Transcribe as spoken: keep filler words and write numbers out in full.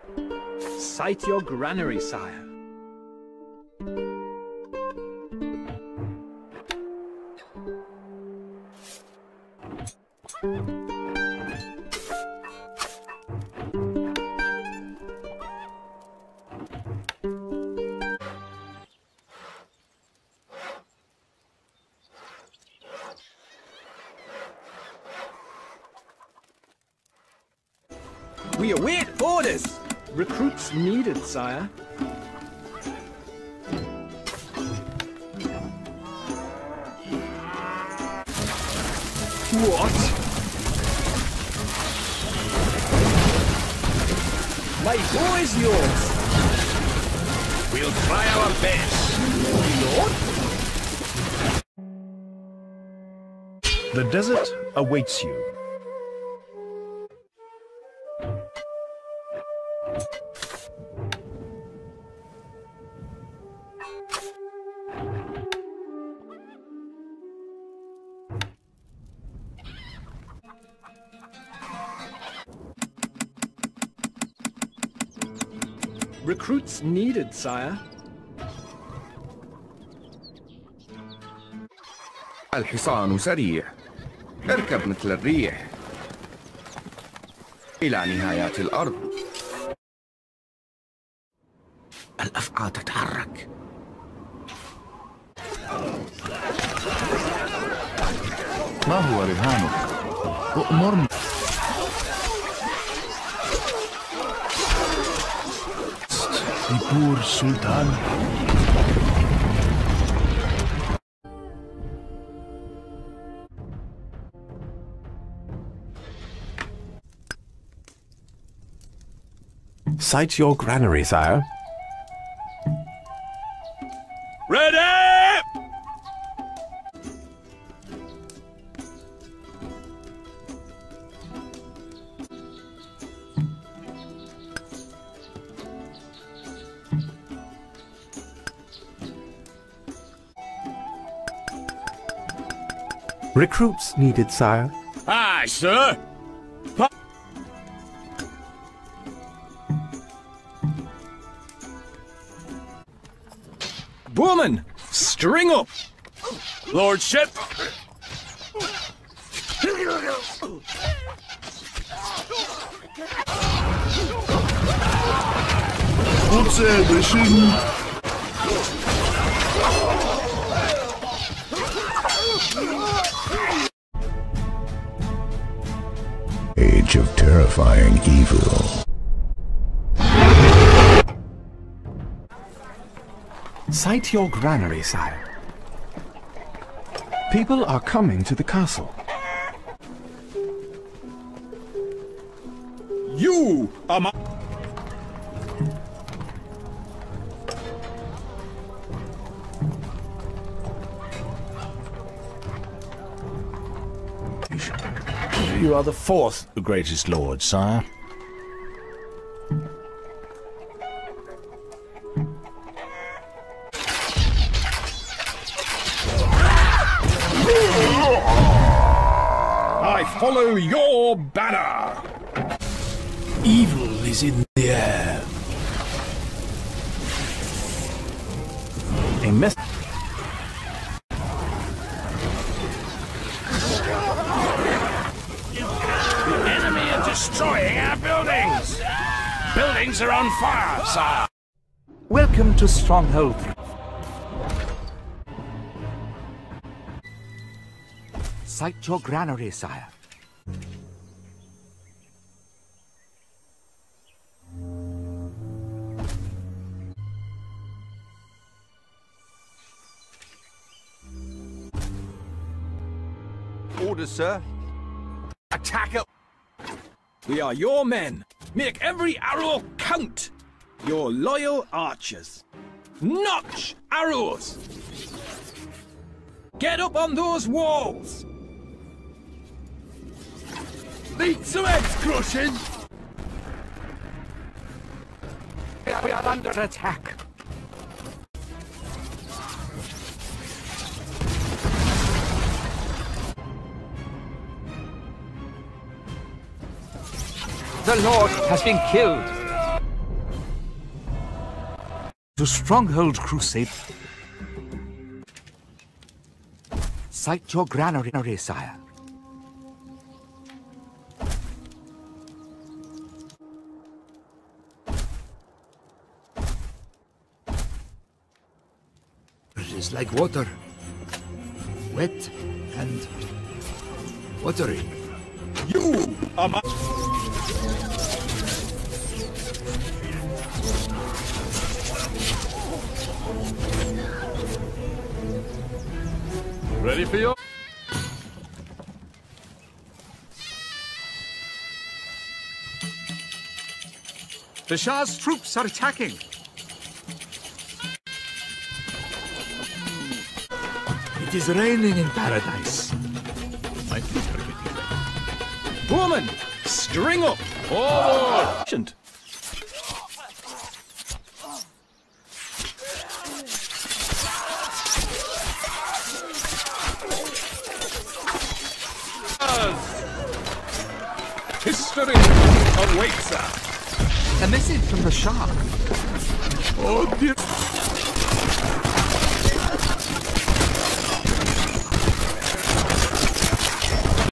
Sight your granary, sire. We await orders! Recruits needed, sire. What? My bow is yours! We'll try our best, Lord. The desert awaits you. Recruits needed, sire. الحصان سريع. اركب مثل الريح إلى نهايات الأرض. الأفعى تتحرك. ما هو رهانك؟ أؤمرني. Tipur Sultan. Sight your granary, sire. Ready! Recruits needed, sire. Aye, sir. Pa Bowman, string up. Lordship. Age of terrifying evil. Sight your granary, sire. People are coming to the castle. You are my... You are the fourth greatest lord, sire. I follow your banner. Evil is in the air. A mess. The enemy are destroying our buildings. Buildings are on fire, sire. Welcome to Stronghold. Sight your granary, sire. Orders, sir. Attack it. We are your men. Make every arrow count. Your loyal archers. Notch arrows. Get up on those walls. Need some heads crushing. We are under attack. The Lord has been killed. To Stronghold Crusade. Sight your granary, sire. It is like water. Wet and watery. You are my... Ready for your... The Shah's troops are attacking. It is raining in paradise. Woman, string up! Forward! History awaits us! A message from the Shah. Oh dear.